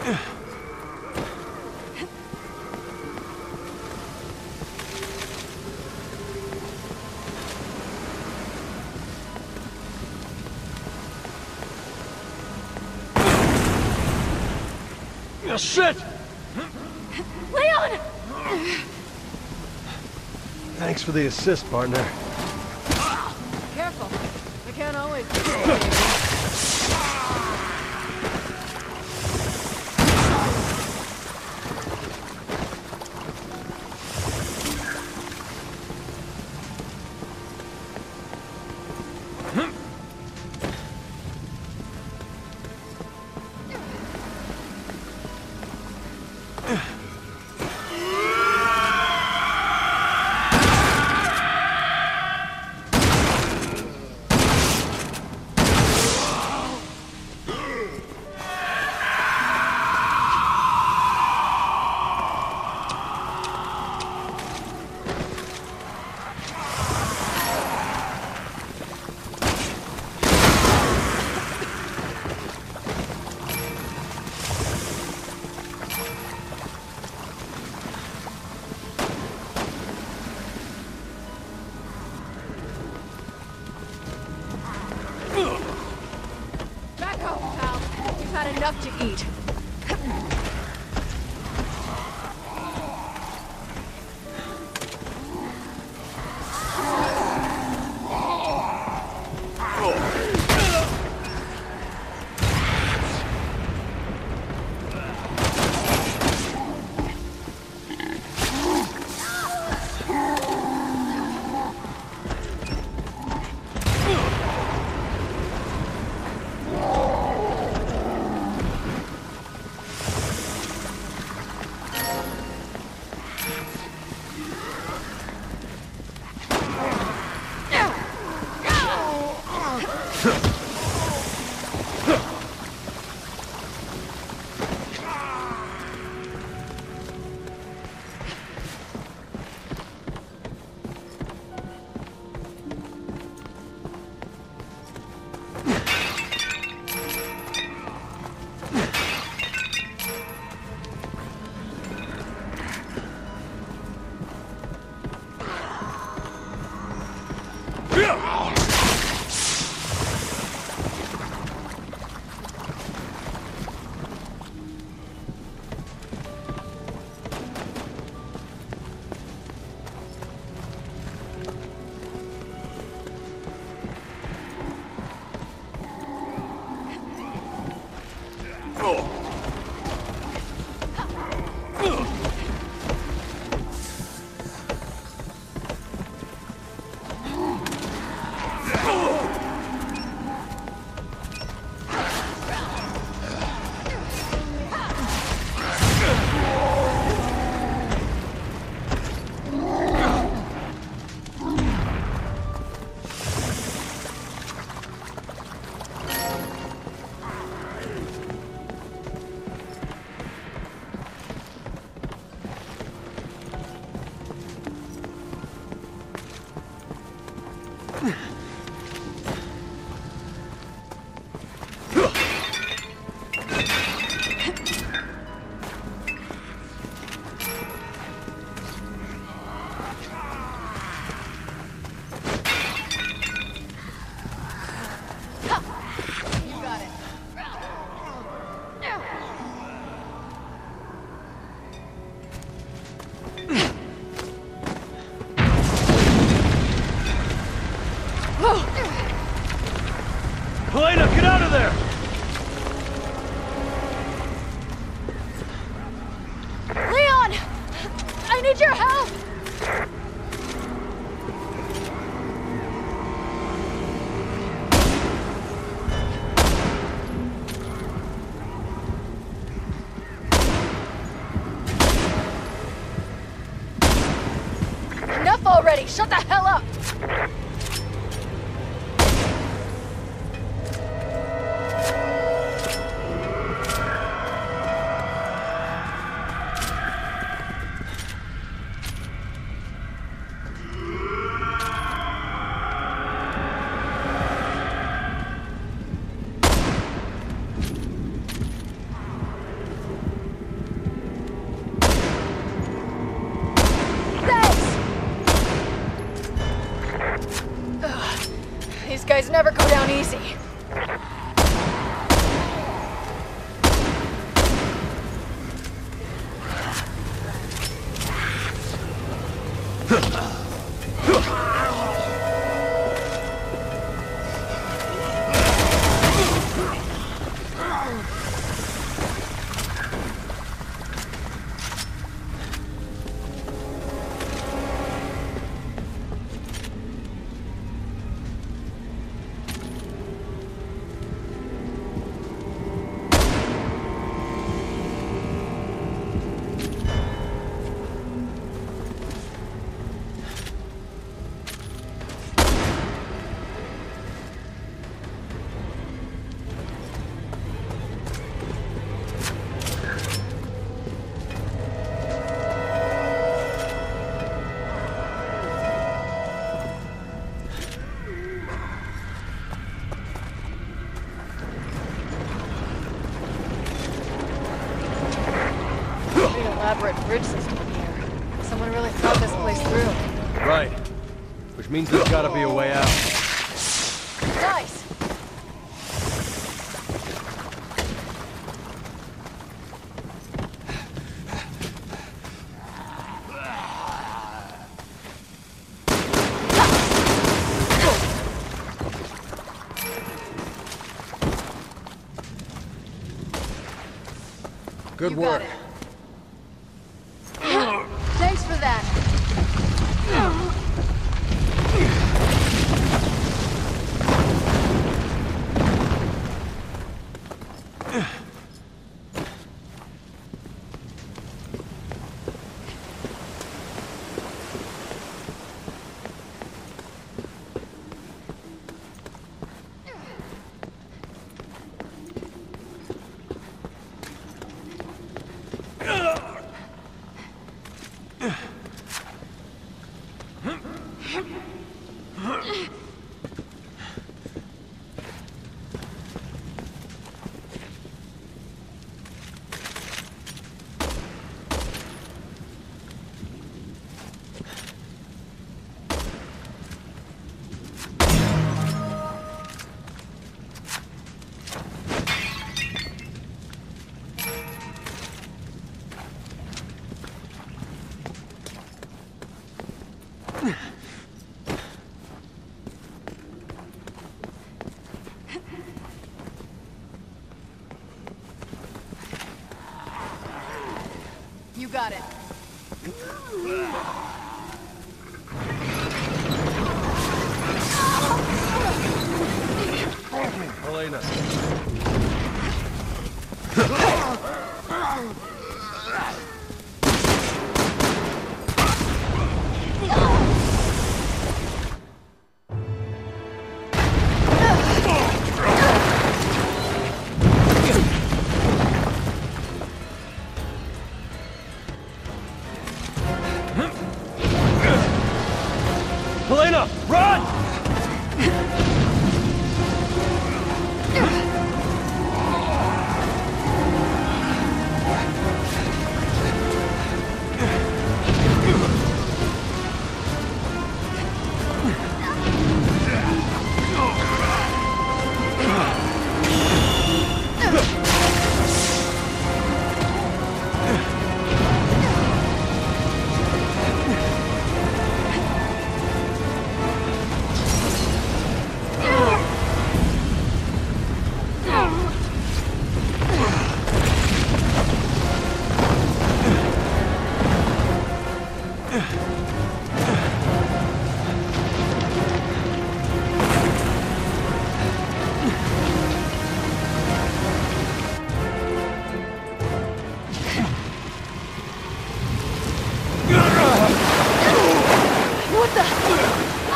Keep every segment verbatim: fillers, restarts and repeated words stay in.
Oh, shit! Leon! Thanks for the assist, partner. Careful. I can't always... enough to eat. Helena, get out of there! Leon! I need your help! Enough already! Shut the hell up! guys never go down easy. Elaborate bridge system in here. Someone really thought this place through. Right. Which means there's gotta be a way out. Nice! Good You work. got it. Thanks for that. You got it. Elena. Helena, run! What the?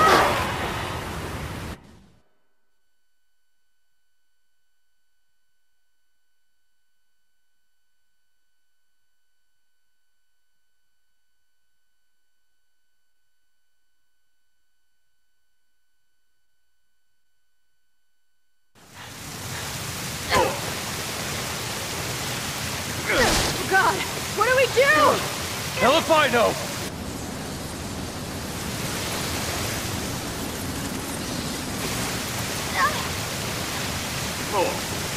God, what do we do? Hell if I know! vehicle!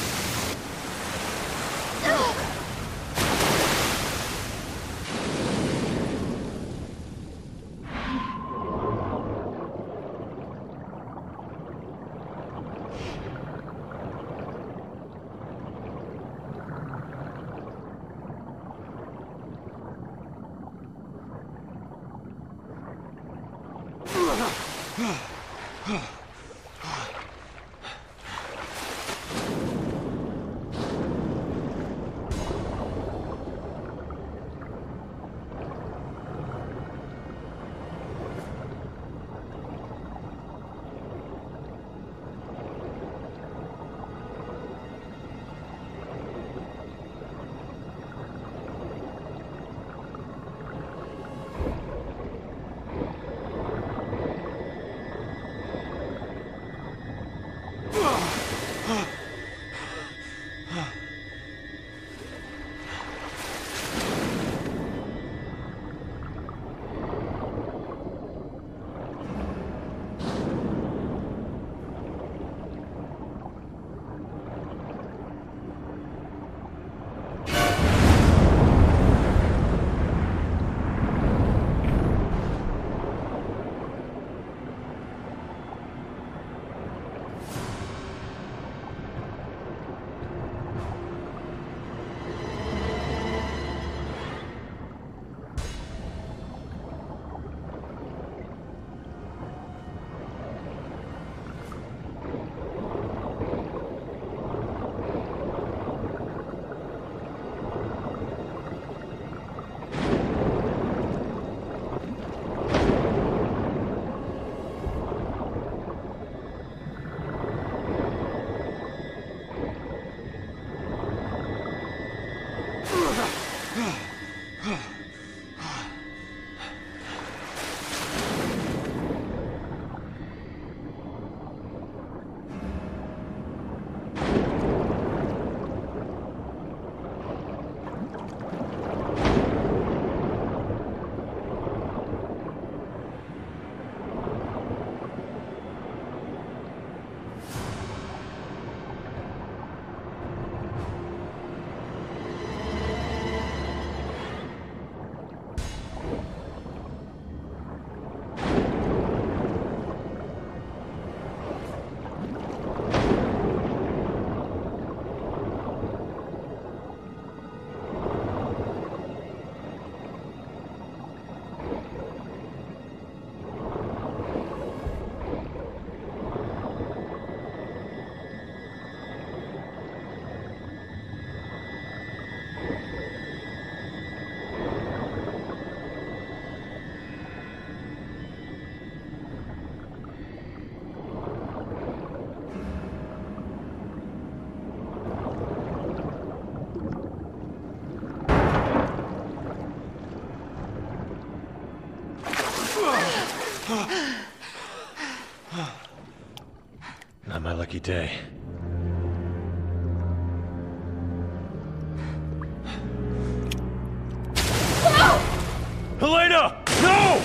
Not my lucky day. Helena! No!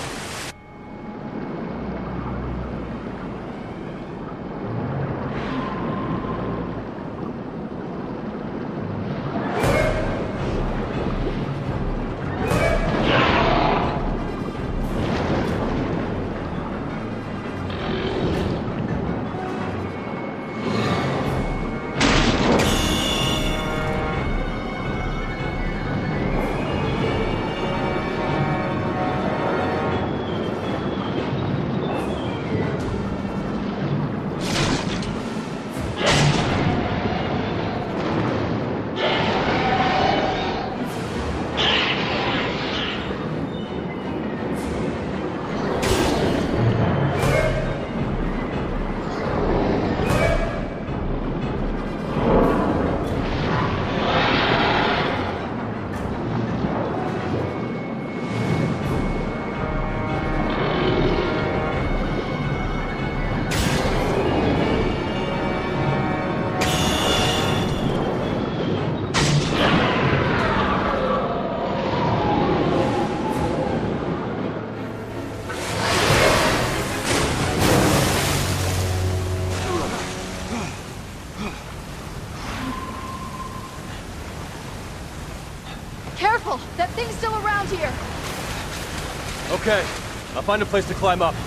Careful! That thing's still around here! Okay, I'll find a place to climb up.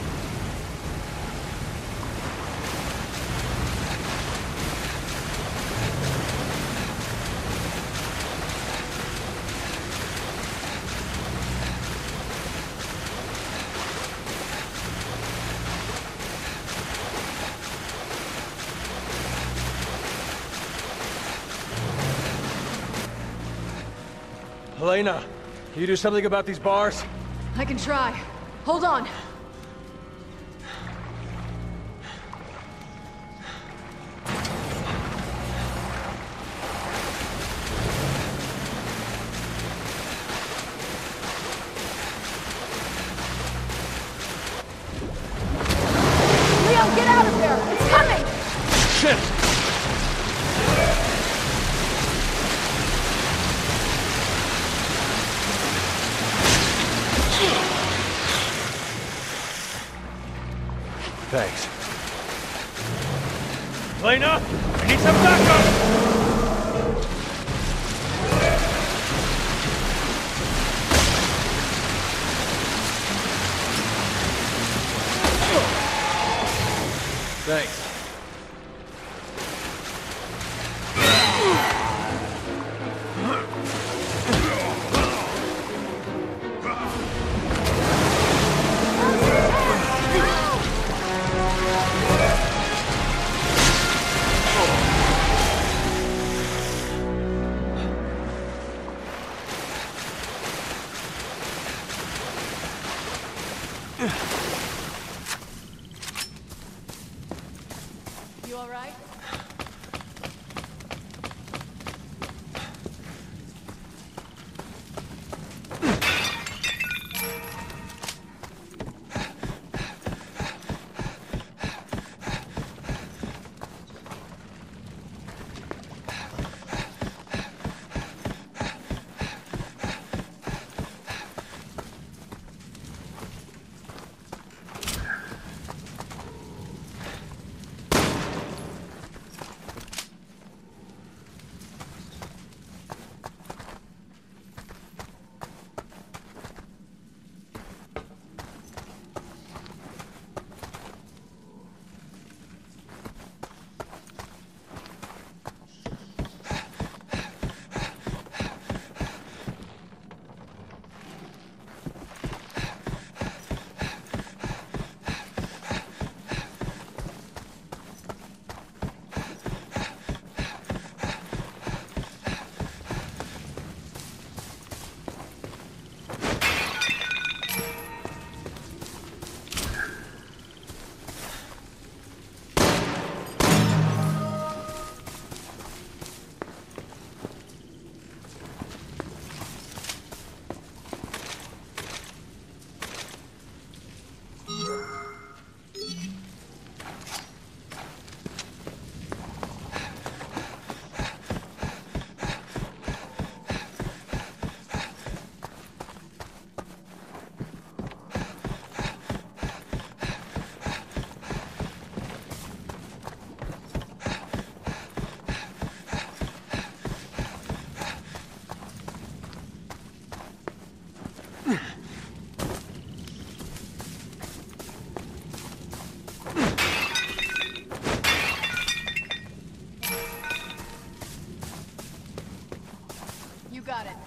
Elena, can you do something about these bars? I can try. Hold on. Leo, get out of there! It's coming! Shit! Thanks. Elena, I need some backup! Thanks. You alright? You got it.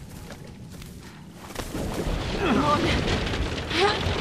Come on.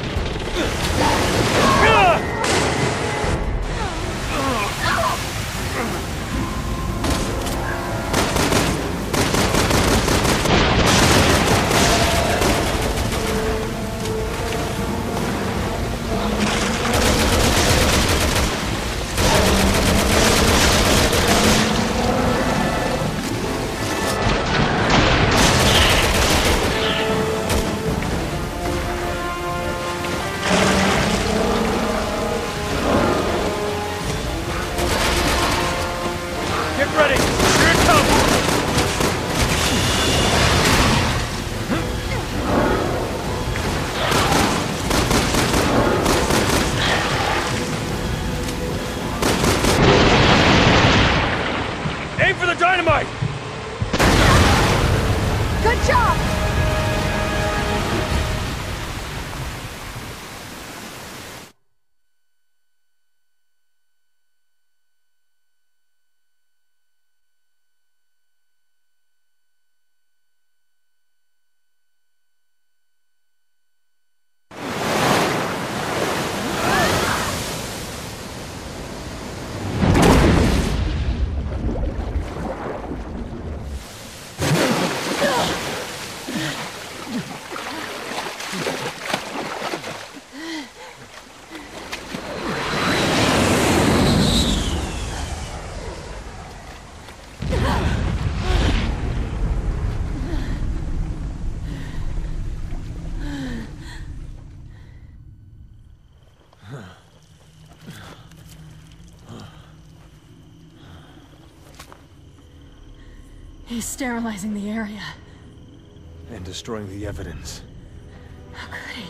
He's sterilizing the area. And destroying the evidence. How could he?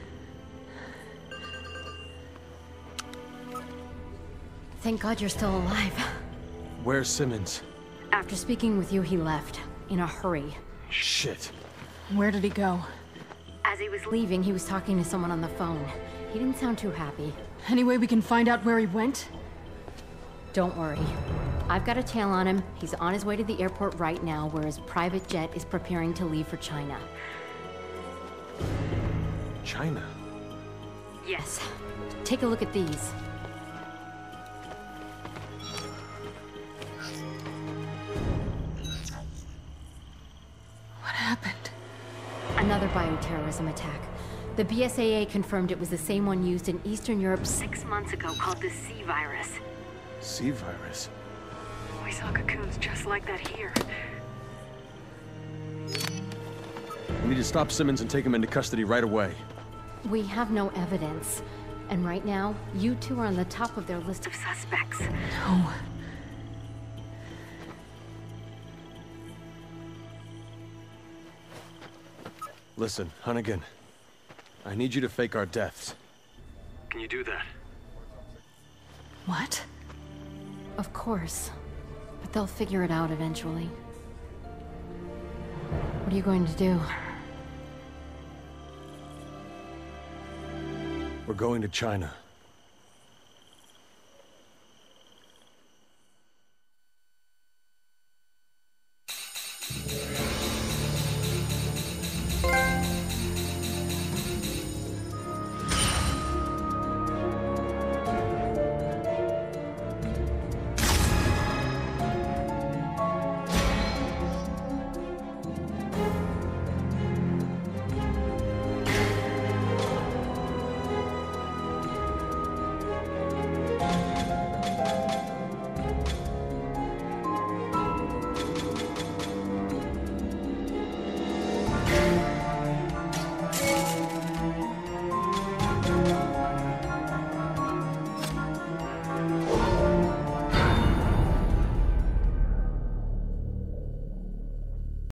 Thank God you're still alive. Where's Simmons? After speaking with you, he left. In a hurry. Shit. Where did he go? As he was leaving, he was talking to someone on the phone. He didn't sound too happy. Any way we can find out where he went? Don't worry. I've got a tail on him. He's on his way to the airport right now, where his private jet is preparing to leave for China. China? Yes. Take a look at these. What happened? Another bioterrorism attack. The B S A A confirmed it was the same one used in Eastern Europe six months ago, called the C virus. C virus? We saw cocoons just like that here. We need to stop Simmons and take him into custody right away. We have no evidence. And right now, you two are on the top of their list of suspects. No. Listen, Hunnigan. I need you to fake our deaths. Can you do that? What? Of course. But they'll figure it out eventually. What are you going to do? We're going to China.